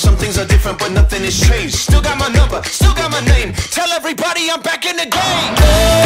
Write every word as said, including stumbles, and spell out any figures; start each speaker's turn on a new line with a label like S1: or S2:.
S1: some things are different, but nothing has changed. Still got my number, still got my name. Tell everybody I'm back in the game.